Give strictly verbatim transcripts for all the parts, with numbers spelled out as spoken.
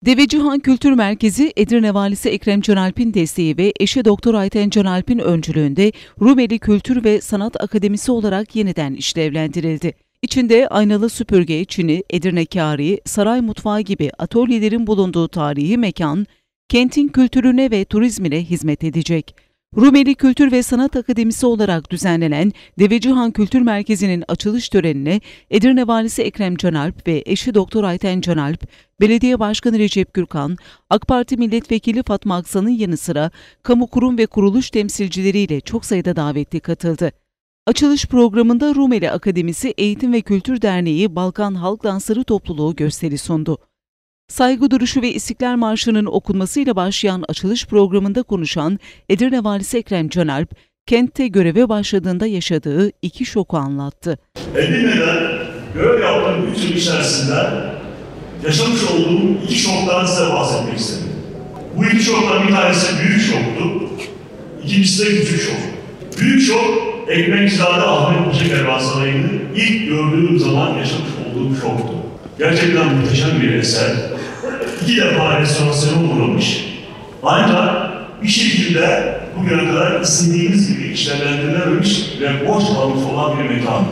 Devecihan Kültür Merkezi, Edirne Valisi Ekrem Can Alp'in desteği ve eşi Doktor Ayten Can Alp'in öncülüğünde Rumeli Kültür ve Sanat Akademisi olarak yeniden işlevlendirildi. İçinde aynalı süpürge, çini, Edirne kârı, saray mutfağı gibi atölyelerin bulunduğu tarihi mekan, kentin kültürüne ve turizmine hizmet edecek. Rumeli Kültür ve Sanat Akademisi olarak düzenlenen Devecihan Kültür Merkezi'nin açılış törenine Edirne Valisi Ekrem Can Alp ve eşi Doktor Ayten Can Alp, Belediye Başkanı Recep Gürkan, AK Parti Milletvekili Fatma Aksan'ın yanı sıra kamu kurum ve kuruluş temsilcileriyle çok sayıda davetli katıldı. Açılış programında Rumeli Akademisi Eğitim ve Kültür Derneği Balkan Halk Dansları Topluluğu gösteri sundu. Saygı duruşu ve İstiklal Marşı'nın okunmasıyla başlayan açılış programında konuşan Edirne Valisi Ekrem Can Alp, kentte göreve başladığında yaşadığı iki şoku anlattı. Edirne'den görev yaptığım üç yıl içerisinde yaşamış olduğum iki şoktan size bahsetmek istedim. Bu iki şoktan bir tanesi büyük şoktu, ikincisi de küçük şok. Büyük şok, Ekmekçiler'de Ahmet Paşa Kervansarayı'nı ilk gördüğüm zaman yaşamış olduğum şoktu. Gerçekten muhteşem bir eser. İki defa restorasyona uğramış. Ancak bir şekilde bugüne kadar istediğimiz gibi işlevlendirilememiş ve boş kalmış olan bir mekandı.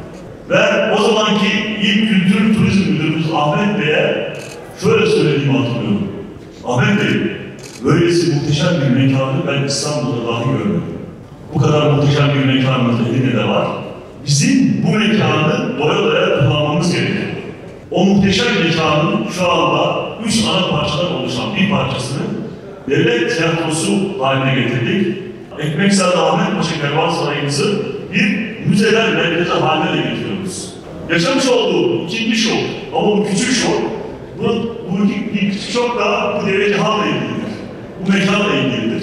Ve o zamanki ilk Kültür Turizm Müdürümüz Ahmet Bey'e şöyle söylediğimi hatırlıyorum. Ahmet Bey, böylesi muhteşem bir mekanı ben İstanbul'da dahi görmedim. Bu kadar muhteşem bir mekanımız Edirne'de var. Bizim bu mekanı doya doya kullanmamız gerekiyor. O muhteşem mekanın şu anda üç ana parçadan oluşan bir parçasını devlet tiyatrosu haline getirdik. Ekmekçiler'de Ahmet Paşa Kervansarayı'mızı bir müzeler merkezi haline de getiriyoruz. Yaşamış olduğu ikinci şok, ama bu küçük şok, bu, bu bir küçük şok da bu Devecihan'la ilgilidir. Bu mekanla ilgilidir.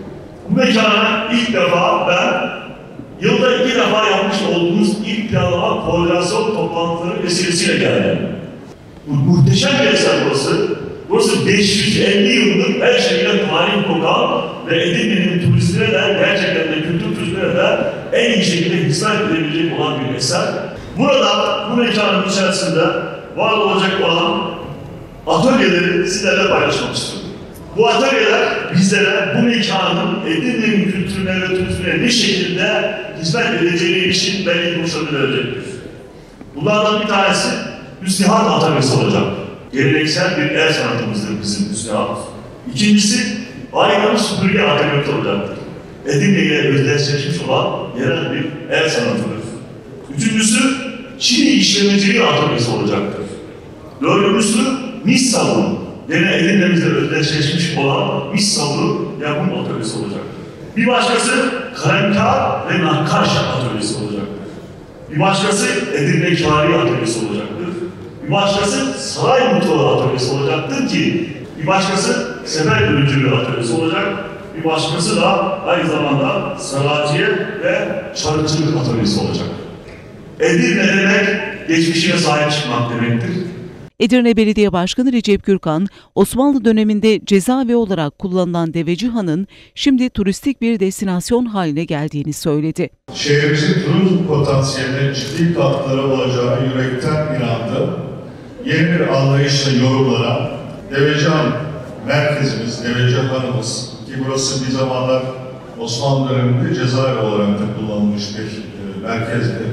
Bu mekana ilk defa ben yılda iki defa yapmış olduğumuz ilk planlama koordinasyon toplantıları vesilesiyle geldim. Bu muhteşem bir eser burası. Burası beş yüz elli yıllık her şeyle tarih kokan ve Edirne'nin turizmine de gerçekten de kültür turizmine de en iyi şekilde hizmet edebilecek olan bir eser. Burada bu mekanın içerisinde var olacak olan atölyeleri sizlerle paylaşmak istiyorum. Bu atölyeler bizlere bu mekanın Edirne'nin kültürüne ve turizmine ne şekilde hizmet edeceği için belli ipuçları verecektir. Bunlardan bir tanesi müstihat atölyesi olacak. Geleneksel bir el sanatımızdır bizim müstihat. İkincisi aynalı süpürge atölyesi olacaktır. Edirne ile özdeşleşmiş olan yerel bir el sanatıdır. Üçüncüsü Çini işlemeciliği atölyesi olacaktır. Dördüncüsü mis sabunu. Yine Edirne'mizde özdeşleşmiş olan mis sabunu yapım atölyesi olacaktır. Bir başkası kalemkar ve nakkaş atölyesi olacaktır. Bir başkası Edirne kârı atölyesi olacaktır. Bir başkası saray mutfağı atölyesi olacaktır ki bir başkası sefer ürüncülüğü atölyesi olacak. Bir başkası da aynı zamanda sanayiye ve çarıkçılık atölyesi olacak. Edirne demek geçmişine sahip çıkmak demektir. Edirne Belediye Başkanı Recep Gürkan, Osmanlı döneminde cezaevi olarak kullanılan Devecihan'ın şimdi turistik bir destinasyon haline geldiğini söyledi. Şehrimizin turizm potansiyeline ciddi katkıları olacağına yürekten inandım. Yeni bir anlayışla yorumlanan Devecihan merkezimiz, Devecihan'ımız ki burası bir zamanlar Osmanlı döneminde cezaevi olarak da kullanılmış bir e, merkezdi.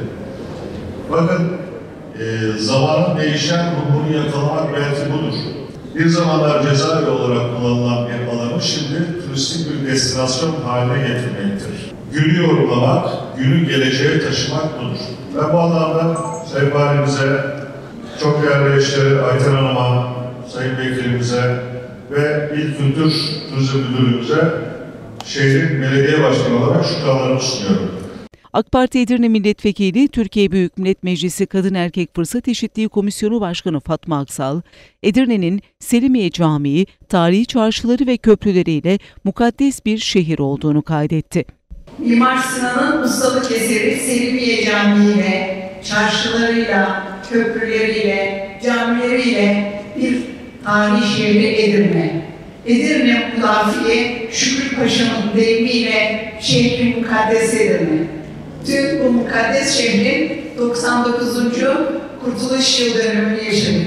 Bakın e, zamanın değişen ruhunu yakalamak belki budur. Bir zamanlar cezaevi olarak kullanılan bir alanı şimdi turistik bir destinasyon haline getirmektir. Günü yorumlamak, günü geleceğe taşımak budur. Ben bu anlamda Sayın Valimize, çok değerli eşleri Ayten Hanım'a, Sayın Vekilimize ve İl Kültür Turizm Müdürlüğümüze şehrin belediye başkanı olarak şükranlarımı sunuyorum. AK Parti Edirne Milletvekili, Türkiye Büyük Millet Meclisi Kadın Erkek Fırsat Eşitliği Komisyonu Başkanı Fatma Aksal, Edirne'nin Selimiye Camii, tarihi çarşıları ve köprüleriyle mukaddes bir şehir olduğunu kaydetti. Mimar Sinan'ın ustalık eseri Selimiye Camii ile, çarşılarıyla, köprüleriyle, camileriyle bir tarihi şehri Edirne. Edirne Mulafiye Şükrü Paşa'nın deyimiyle şehri mukaddes Edirne. Tüm bu mukaddes şehrin doksan dokuzuncu Kurtuluş Yıl dönümünü yaşadık.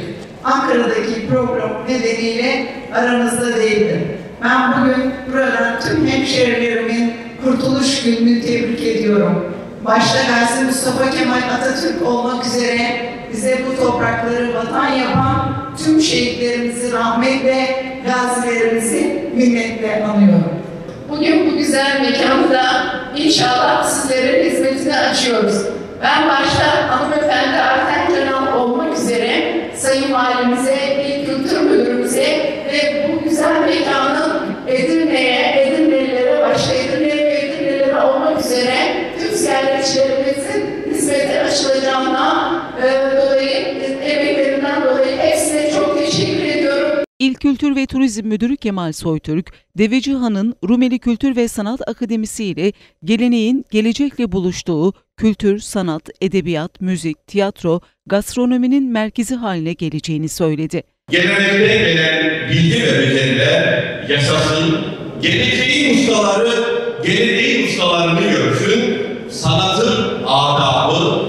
Ankara'daki program nedeniyle aramızda değildi. Ben bugün burada tüm hemşerilerimin Kurtuluş Günü'nü tebrik ediyorum. Başta Gazi Mustafa Kemal Atatürk olmak üzere bize bu toprakları vatan yapan tüm şehitlerimizi rahmetle, gazilerimizi minnetle anıyorum. Bugün bu güzel mekanda inşallah sizlerin hizmetine açıyoruz. Ben başta hanımefendi Ayten Canal olmak üzere Sayın Valimize, İl Kültür Müdürümüze ve bu güzel mekanın Edirne'ye, Edirne'lilere, başta Edirne'ye ve Edirne'lilere olmak üzere tüm ziyaretçilerimizin hizmete açılacağından e, dolayı, emeklerinden dolayı hepsine çok teşekkür ediyorum. İl Kültür ve Turizm Müdürü Kemal Soytürk, Devecihan'ın Rumeli Kültür ve Sanat Akademisi ile geleneğin gelecekle buluştuğu kültür, sanat, edebiyat, müzik, tiyatro, gastronominin merkezi haline geleceğini söyledi. Gelenekten gelen bilgi ve beceriler yaşasın, geleceğin ustaları, geleneğin ustalarını görsün, sanatın adabı,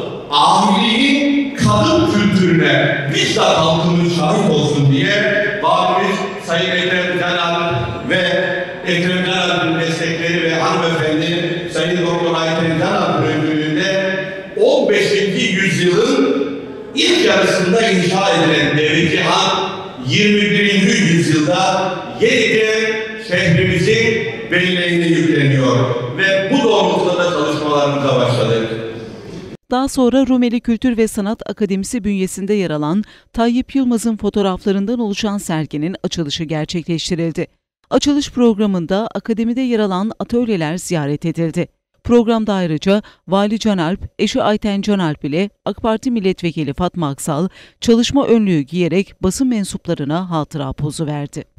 ahiliğin kadın kültürüne bizzat halkımız şahit olsun diye Valimiz Sayın Ekrem Canal ve Ekrem Canal'ın destekleri ve hanımefendi Sayın Doktor Ayten Canal'ın öncülüğünde on beşinci yüzyılın ilk yarısında inşa edilen Devecihan yirmi birinci yüzyılda yeniden şehrimizin belleğine yükleniyor ve bu doğrultuda da çalışmalarımıza başladık. Daha sonra Rumeli Kültür ve Sanat Akademisi bünyesinde yer alan Tayyip Yılmaz'ın fotoğraflarından oluşan serginin açılışı gerçekleştirildi. Açılış programında akademide yer alan atölyeler ziyaret edildi. Programda ayrıca Vali Canalp, eşi Ayten Canalp ile AK Parti Milletvekili Fatma Aksal çalışma önlüğü giyerek basın mensuplarına hatıra pozu verdi.